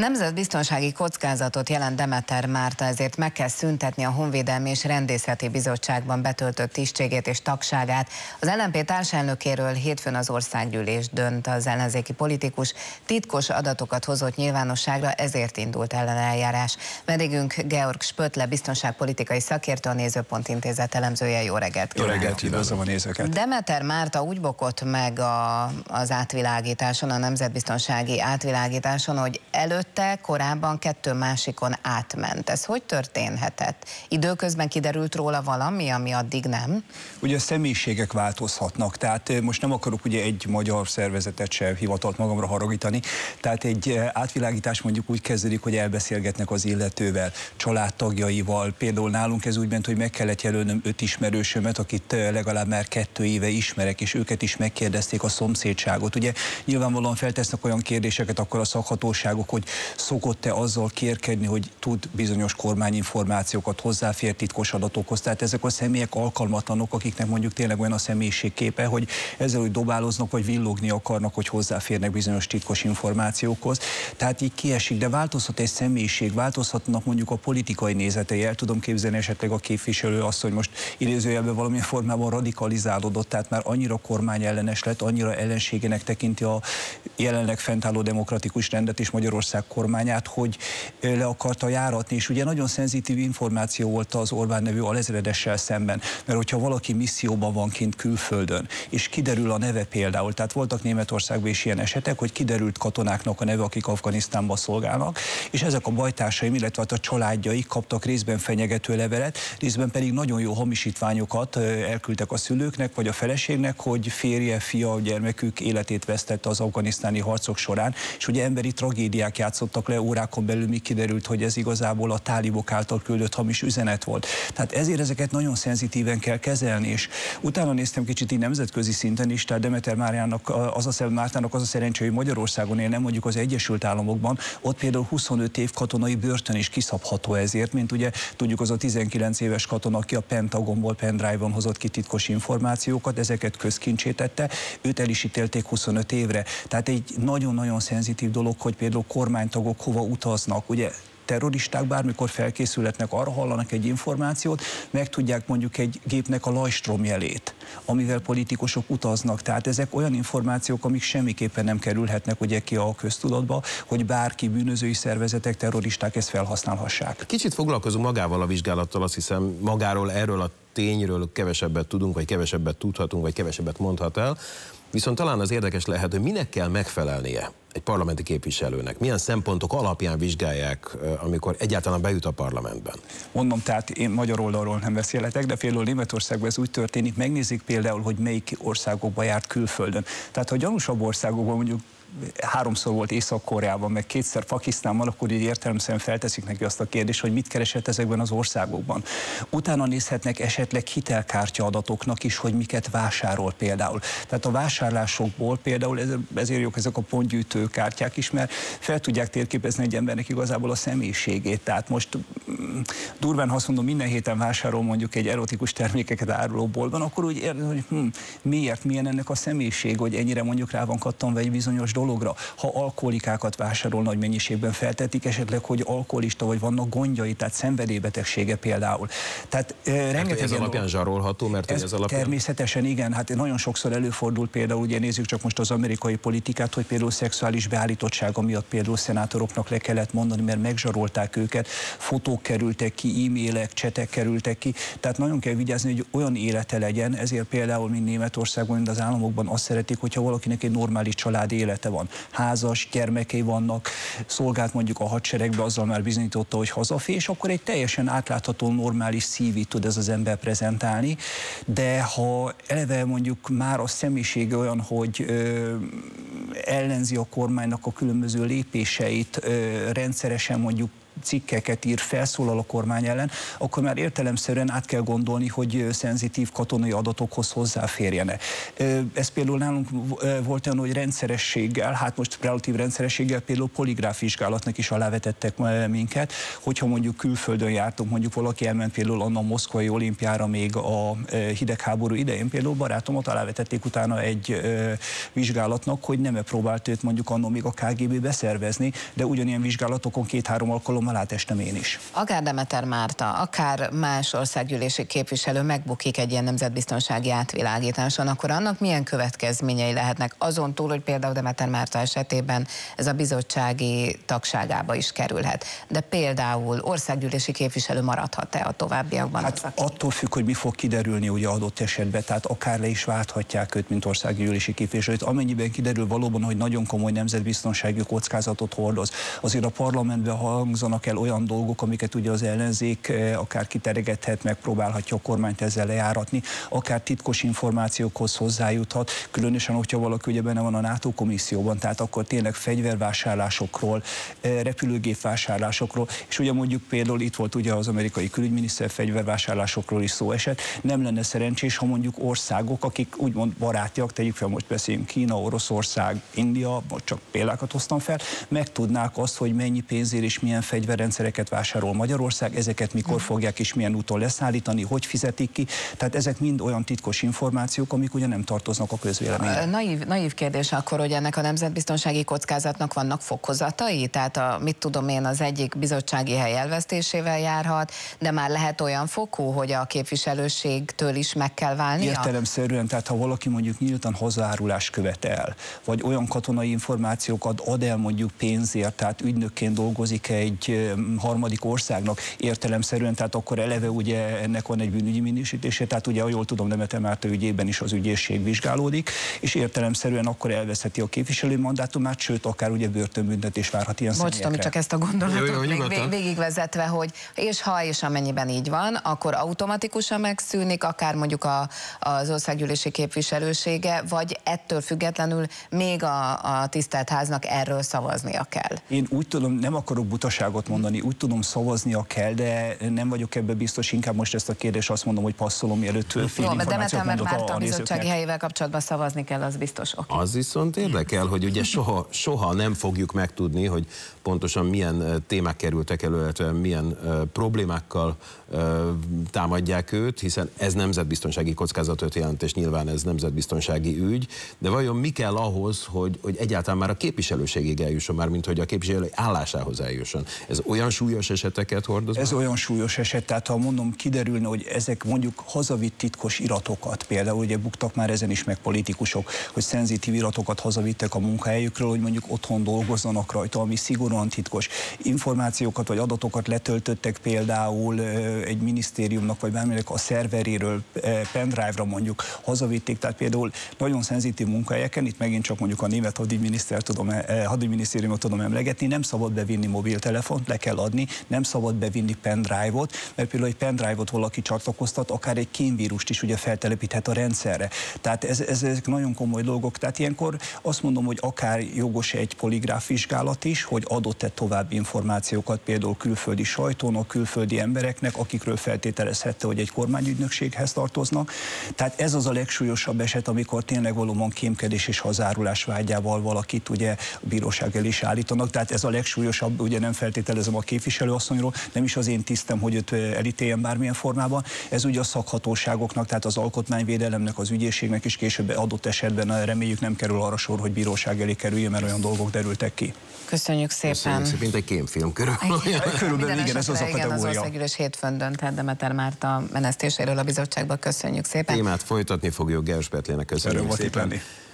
Nemzetbiztonsági kockázatot jelent Demeter Márta, ezért meg kell szüntetni a Honvédelmi és Rendészeti Bizottságban betöltött tisztségét és tagságát. Az LMP társelnökéről hétfőn az országgyűlés dönt. Az ellenzéki politikus titkos adatokat hozott nyilvánosságra, ezért indult elleneljárás. Vendégünk Georg Spötle, biztonságpolitikai szakértő, a Nézőpont Intézet elemzője. Jó reggelt! Jó reggelt, üdvözlöm a nézőket! Demeter Márta úgy bukott meg az átvilágításon, a nemzetbiztonsági átvilágításon, hogy előtte korábban 2 másikon átment. Ez hogy történhetett? Időközben kiderült róla valami, ami addig nem? Ugye a személyiségek változhatnak, tehát most nem akarok ugye egy magyar szervezetet sem hivatalt magamra haragítani, tehát egy átvilágítás mondjuk úgy kezdődik, hogy elbeszélgetnek az illetővel, családtagjaival. Például nálunk ez úgy ment, hogy meg kellett jelölnöm 5 ismerősömet, akit legalább már 2 éve ismerek, és őket is megkérdezték a szomszédságot. Ugye nyilvánvalóan feltesznek olyan kérdéseket akkor a szakhatóságok, hogy szokott-e azzal kérkedni, hogy tud bizonyos kormányinformációkat, hozzáfér titkos adatokhoz. Tehát ezek a személyek alkalmatlanok, akiknek mondjuk tényleg olyan a személyiségképe, hogy ezzel úgy dobáloznak, vagy villogni akarnak, hogy hozzáférnek bizonyos titkos információkhoz. Tehát így kiesik, de változhat egy személyiség, változhatnak mondjuk a politikai nézetei. El tudom képzelni esetleg a képviselő azt, hogy most idézőjelben valamilyen formában radikalizálódott, tehát már annyira kormányellenes lett, annyira ellenségének tekinti a jelenleg fennálló demokratikus rendet és Magyarország kormányát, hogy le akarta járatni, és ugye nagyon szenzitív információ volt az Orbán nevű alezredessel szemben, mert hogyha valaki misszióban van kint külföldön, és kiderül a neve például, tehát voltak Németországban is ilyen esetek, hogy kiderült katonáknak a neve, akik Afganisztánban szolgálnak, és ezek a bajtársaim, illetve a családjaik kaptak részben fenyegető levelet, részben pedig nagyon jó hamisítványokat elküldtek a szülőknek, vagy a feleségnek, hogy férje, fia, gyermekük életét vesztette az afganisztáni harcok során, és ugye emberi tragédiák játszottak le órákon belül, míg kiderült, hogy ez igazából a tálibok által küldött hamis üzenet volt. Tehát ezért ezeket nagyon szenzitíven kell kezelni, és utána néztem kicsit így nemzetközi szinten is, tehát Demeter Mártának az a szerencsé, hogy Magyarországon él, nem mondjuk az Egyesült Államokban, ott például 25 év katonai börtön is kiszabható ezért, mint ugye tudjuk az a 19 éves katona, aki a Pentagonból pendrive-on hozott ki titkos információkat, ezeket közkincsé tette, őt el is ítélték 25 évre. Tehát egy nagyon-nagyon szenzitív dolog, hogy például kormánytagok hova utaznak, ugye terroristák bármikor felkészülhetnek, arra hallanak egy információt, megtudják mondjuk egy gépnek a lajstrom jelét, amivel politikusok utaznak. Tehát ezek olyan információk, amik semmiképpen nem kerülhetnek ugye ki a köztudatba, hogy bárki, bűnözői szervezetek, terroristák ezt felhasználhassák. Kicsit foglalkozunk magával a vizsgálattal, azt hiszem magáról, erről a tényről kevesebbet tudunk, vagy kevesebbet tudhatunk, vagy kevesebbet mondhat el. Viszont talán az érdekes lehet, hogy minek kell megfelelnie egy parlamenti képviselőnek, milyen szempontok alapján vizsgálják, amikor egyáltalán bejut a parlamentben. Mondom, tehát én magyar oldalról nem beszélhetek, de például Németországban ez úgy történik, megnézik például, hogy melyik országokba járt külföldön. Tehát ha gyanúsabb országokban mondjuk 3-szor volt Észak-Koreában, meg 2-szer Pakisztánban, akkor így értelemszerűen felteszik neki azt a kérdést, hogy mit keresett ezekben az országokban. Utána nézhetnek esetleg hitelkártya adatoknak is, hogy miket vásárol például. Tehát a vásárlásokból például ezért jók ezek a pontgyűjtő kártyák is, mert fel tudják térképezni egy embernek igazából a személyiségét. Tehát most durván, ha azt mondom, minden héten vásárol mondjuk egy erotikus termékeket áruló boltban, akkor úgy értem, hogy miért, milyen ennek a személyiség, hogy ennyire mondjuk rá van kattanva egy bizonyos dologra. Ha alkoholikákat vásárol nagy mennyiségben, feltetik esetleg, hogy alkoholista vagy vannak gondjai, tehát szenvedélybetegsége például. Tehát rengeteg ez alapján zsarolható, mert ez alapján... Természetesen igen, hát nagyon sokszor előfordul például, ugye nézzük csak most az amerikai politikát, hogy például szexuális beállítottsága miatt például szenátoroknak le kellett mondani, mert megzsarolták őket, fotók kerültek ki, e-mailek, csetek kerültek ki, tehát nagyon kell vigyázni, hogy olyan élete legyen, ezért például mint Németországban, mint az államokban azt szeretik, hogyha valakinek egy normális családi élete van. Házas, gyermekei vannak, szolgált mondjuk a hadseregbe, azzal már bizonyította, hogy hazafér, és akkor egy teljesen átlátható, normális CV-t tud ez az ember prezentálni, de ha eleve mondjuk már a személyisége olyan, hogy ellenzi a kormánynak a különböző lépéseit, rendszeresen mondjuk cikkeket ír, felszólal a kormány ellen, akkor már értelemszerűen át kell gondolni, hogy szenzitív katonai adatokhoz hozzáférjene. Ez például nálunk volt olyan, hogy rendszerességgel, hát most relatív rendszerességgel például poligráf vizsgálatnak is alávetettek minket, hogyha mondjuk külföldön jártunk, mondjuk valaki elment például annak a moszkvai olimpiára még a hidegháború idején, például barátomat alávetették utána egy vizsgálatnak, hogy nem próbált őt mondjuk annak még a KGB beszervezni, de ugyanilyen vizsgálatokon 2-3 alkalommal átestem én is. Akár Demeter Márta, akár más országgyűlési képviselő megbukik egy ilyen nemzetbiztonsági átvilágításon, akkor annak milyen következményei lehetnek azon túl, hogy például Demeter Márta esetében ez a bizottsági tagságába is kerülhet. De például országgyűlési képviselő maradhat-e a továbbiakban? Hát attól függ, hogy mi fog kiderülni ugye adott esetben, tehát akár le is válthatják őt, mint országgyűlési képviselőt. Amennyiben kiderül valóban, hogy nagyon komoly nemzetbiztonsági kockázatot hordoz. Azért a parlamentben hangzanak el olyan dolgok, amiket ugye az ellenzék akár kiteregethet, megpróbálhatja a kormányt ezzel lejáratni, akár titkos információkhoz hozzájuthat, különösen, hogyha valaki ugye benne van a NATO komisszióban, tehát akkor tényleg fegyvervásárlásokról, repülőgépvásárlásokról, és ugye mondjuk például itt volt ugye az amerikai külügyminiszter, fegyvervásárlásokról is szó esett. Nem lenne szerencsés, ha mondjuk országok, akik úgymond barátiak, tegyük fel, most beszélünk Kína, Oroszország, India, most csak példákat hoztam fel, megtudnák azt, hogy mennyi pénzért és milyen fegyverrendszereket vásárol Magyarország, ezeket mikor fogják és milyen úton leszállítani, hogy fizetik ki. Tehát ezek mind olyan titkos információk, amik ugye nem tartoznak a közvéleményre. Naív kérdés akkor, hogy ennek a nemzetbiztonsági kockázatnak vannak fokozatai? Tehát mit tudom én, az egyik bizottsági hely elvesztésével járhat, de már lehet olyan fokú, hogy a képviselőségtől is meg kell válnia? Értelemszerűen, tehát ha valaki mondjuk nyíltan hazaárulást követel, vagy olyan katonai információkat ad el mondjuk pénzért, tehát ügynökként dolgozik egy harmadik országnak értelemszerűen, tehát akkor eleve ugye ennek van egy bűnügyi minősítése, tehát ugye, jól tudom, Demeter Márta ügyében is az ügyészség vizsgálódik, és értelemszerűen akkor elveszheti a képviselő mandátumát, sőt, akár ugye börtönbüntetés várhat ilyen személyekre. Tomi, csak ezt a gondolatot még végigvezetve, hogy és amennyiben így van, akkor automatikusan megszűnik akár mondjuk az országgyűlési képviselősége, vagy ettől függetlenül még a tisztelt háznak erről szavaznia kell? Én úgy tudom, nem akarok butaságot mondani, úgy tudom, szavaznia kell, de nem vagyok ebben biztos, inkább most ezt a kérdést azt mondom, hogy passzolom, mielőtt fél információt mondok a bizottsági helyével kapcsolatban szavazni kell, az biztos. Okay. Az viszont érdekel, hogy ugye soha nem fogjuk megtudni, hogy pontosan milyen témák kerültek elő, illetve milyen problémákkal támadják őt, hiszen ez nemzetbiztonsági kockázatot jelent, és nyilván ez nemzetbiztonsági ügy, de vajon mi kell ahhoz, hogy egyáltalán már a képviselőségig eljusson, már mint hogy a képviselő állásához eljusson? Ez olyan súlyos eseteket hordoz? Ez olyan súlyos eset, tehát ha mondom, kiderülne, hogy ezek mondjuk hazavitt titkos iratokat, például ugye buktak már ezen is meg politikusok, hogy szenzitív iratokat hazavittek a munkahelyükről, hogy mondjuk otthon dolgozzanak rajta, ami szigorúan titkos információkat vagy adatokat letöltöttek például egy minisztériumnak vagy bárminek a szerveréről pendrive-ra mondjuk hazavitték, tehát például nagyon szenzitív munkahelyeken, itt megint csak mondjuk a német hadügyminisztériumot tudom emlegetni, nem szabad bevinni mobiltelefont, le kell adni, nem szabad bevinni pendrive-ot, mert például egy pendrive-ot valaki csatlakoztat, akár egy kémvírust is ugye feltelepíthet a rendszerre. Tehát ezek nagyon komoly dolgok. Tehát ilyenkor azt mondom, hogy akár jogos egy poligráf vizsgálat is, hogy adott-e további információkat például külföldi sajtónak, külföldi embereknek, akikről feltételezhette, hogy egy kormányügynökséghez tartoznak. Tehát ez az a legsúlyosabb eset, amikor tényleg valóban kémkedés és hazárulás vágyával valakit ugye a bíróság elé is állítanak. Tehát ez a legsúlyosabb, ugye nem feltételezem a képviselőasszonyról, nem is az én tisztem, hogy őt elítéljen bármilyen formában. Ez ugye a szakhatóságoknak, tehát az alkotmányvédelemnek, az ügyészségnek is később adott esetben reméljük nem kerül arra sor, hogy bíróság elé kerüljön, mert olyan dolgok derültek ki. Köszönjük szépen. Köszönjük szépen, mint egy kémfilm körülbelül igen, ez az a kategória. Az országgyűlés hétfőn dönthet Demeter Márta menesztéséről a bizottságban. Köszönjük szépen. Témát folytatni fogjuk, Gers Betlének köszönjük szépen.